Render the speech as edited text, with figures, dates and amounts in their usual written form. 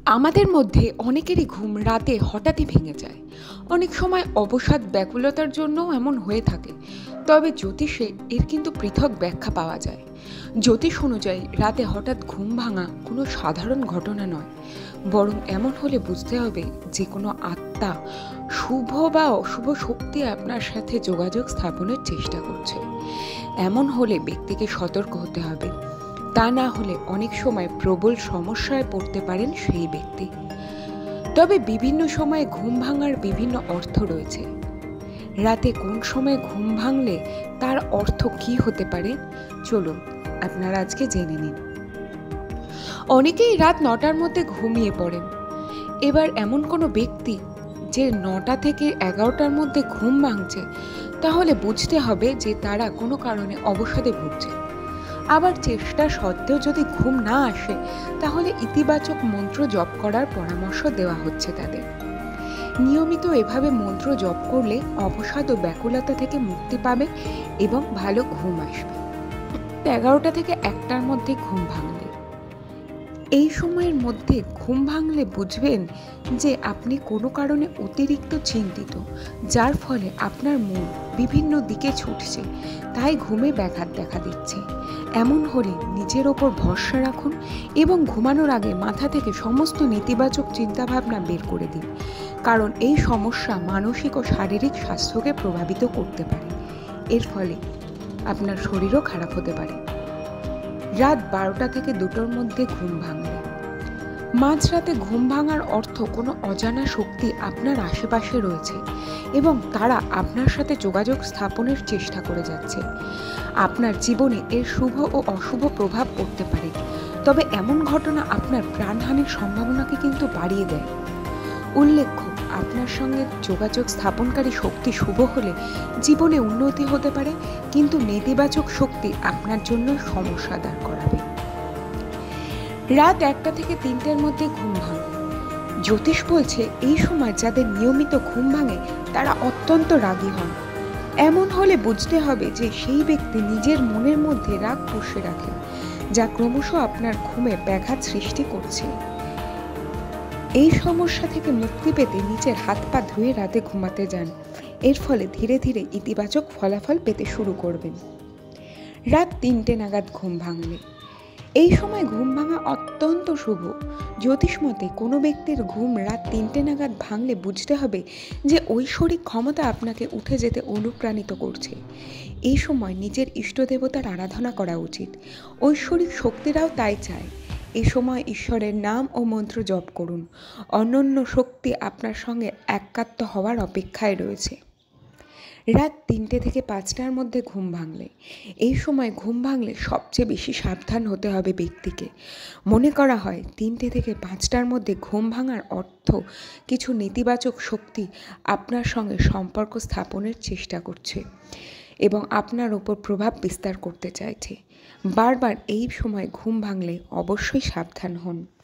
আমাদের মধ্যে অনেকেরই ঘুম রাতে হঠাৎই ভেঙে যায়। অনেক সময় অবসাদ ব্যাকুলতার জন্যও এমন হয়ে থাকে। তবে জ্যোতিষে এর কিন্তু পৃথক ব্যাখ্যা পাওয়া যায়। জ্যোতিষ অনুযায়ী রাতে হঠাৎ ঘুম ভাঙা কোনো সাধারণ ঘটনা নয়, বরং এমন হলে বুঝতে হবে যে কোনো আত্মা, শুভ বা অশুভ শক্তি আপনার সাথে যোগাযোগ স্থাপনের চেষ্টা করছে। এমন হলে ব্যক্তিকে সতর্ক হতে হবে, তা না হলে অনেক সময় প্রবল সমস্যায় পড়তে পারেন সেই ব্যক্তি। তবে বিভিন্ন সময়ে ঘুম ভাঙার বিভিন্ন অর্থ রয়েছে। রাতে কোন সময় ঘুম ভাঙলে তার অর্থ কি হতে পারে, চলুন আপনারা আজকে জেনে নিন। অনেকেই রাত 9টার মধ্যে ঘুমিয়ে পড়েন। এবার এমন কোনো ব্যক্তি যে 9টা থেকে 11টার মধ্যে ঘুম ভাঙছে, তাহলে বুঝতে হবে যে তারা কোনো কারণে অবসাদে ভুগছে। আবার চেষ্টা সত্ত্বেও যদি ঘুম না আসে, তাহলে ইতিবাচক মন্ত্র জপ করার পরামর্শ দেওয়া হচ্ছে তাদের। নিয়মিত এভাবে মন্ত্র জপ করলে অবসাদ ও ব্যাকুলতা থেকে মুক্তি পাবে এবং ভালো ঘুম আসবে। 11টা থেকে 1টার মধ্যে ঘুম ভাঙলে, এই সময়ের মধ্যে ঘুম ভাঙলে বুঝবেন যে আপনি কোনো কারণে অতিরিক্ত চিন্তিত, যার ফলে আপনার মন বিভিন্ন দিকে ছুটছে, তাই ঘুমে ব্যাঘাত দেখা দিচ্ছে। এমন হলে নিজের ওপর ভরসা রাখুন এবং ঘুমানোর আগে মাথা থেকে সমস্ত নেতিবাচক চিন্তাভাবনা বের করে দিন, কারণ এই সমস্যা মানসিক ও শারীরিক স্বাস্থ্যকে প্রভাবিত করতে পারে। এর ফলে আপনার শরীরও খারাপ হতে পারে। রাত 12টা থেকে 2টোর মধ্যে ঘুম ভাঙলে, মাঝরাতে ঘুম ভাঙার অর্থ কোনো অজানা শক্তি আপনার আশেপাশে রয়েছে এবং তারা আপনার সাথে যোগাযোগ স্থাপনের চেষ্টা করে যাচ্ছে। আপনার জীবনে এর শুভ ও অশুভ প্রভাব পড়তে পারে, তবে এমন ঘটনা আপনার প্রাণহানির সম্ভাবনাকে কিন্তু বাড়িয়ে দেয়। উল্লেখ্য, আপনার সঙ্গে যোগাযোগ স্থাপনকারী শক্তি শুভ হলে জীবনে উন্নতি হতে পারে, কিন্তু নেতিবাচক শক্তি আপনার জন্য সমস্যা দাঁড় করাবে। রাত 1টা থেকে 3টের মধ্যে ঘুম ভাঙে, জ্যোতিষ বলছে এই সময় যাদের নিয়মিত ঘুম ভাঙে তারা অত্যন্ত রাগী হন। এমন হলে বুঝতে হবে যে সেই ব্যক্তি নিজের মনের মধ্যে রাগ পুষে রাখেন, যা ক্রমশ আপনার ঘুমে ব্যাঘাত সৃষ্টি করছে। এই সমস্যা থেকে মুক্তি পেতে নিজের হাত পা ধুয়ে রাতে ঘুমাতে যান। এর ফলে ধীরে ধীরে ইতিবাচক ফলাফল পেতে শুরু করবেন। রাত 3টে নাগাদ ঘুম ভাঙলে, এই সময় ঘুম ভাঙা অত্যন্ত শুভ। জ্যোতিষ মতে কোনো ব্যক্তির ঘুম রাত 3টে নাগাদ ভাঙলে বুঝতে হবে যে ঐশ্বরিক ক্ষমতা আপনাকে উঠে যেতে অনুপ্রাণিত করছে। এই সময় নিজের ইষ্টদেবতার আরাধনা করা উচিত। ঐশ্বরিক শক্তিরাও তাই চায়। এই সময় ঈশ্বরের নাম ও মন্ত্র জপ করুন। অনন্য শক্তি আপনার সঙ্গে একাত্ম হওয়ার অপেক্ষায় রয়েছে। রাত 3টে থেকে 5টার মধ্যে ঘুম ভাঙলে, এই সময় ঘুম ভাঙলে সবচেয়ে বেশি সাবধান হতে হবে ব্যক্তিকে। মনে করা হয় 3টে থেকে 5টার মধ্যে ঘুম ভাঙার অর্থ কিছু নেতিবাচক শক্তি আপনার সঙ্গে সম্পর্ক স্থাপনের চেষ্টা করছে এবং আপনার ওপর প্রভাব বিস্তার করতে চাইছে। বারবার এই সময় ঘুম ভাঙলে অবশ্যই সাবধান হন।